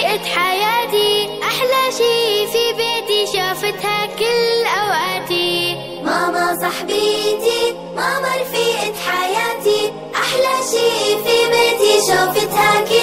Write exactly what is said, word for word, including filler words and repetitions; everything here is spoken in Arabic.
رفيقة حياتي، أحلى شي في بيتي شافتها كل أوقاتي. ماما صاحبتي، ماما رفيقة حياتي، أحلى شي في بيتي شافتها كل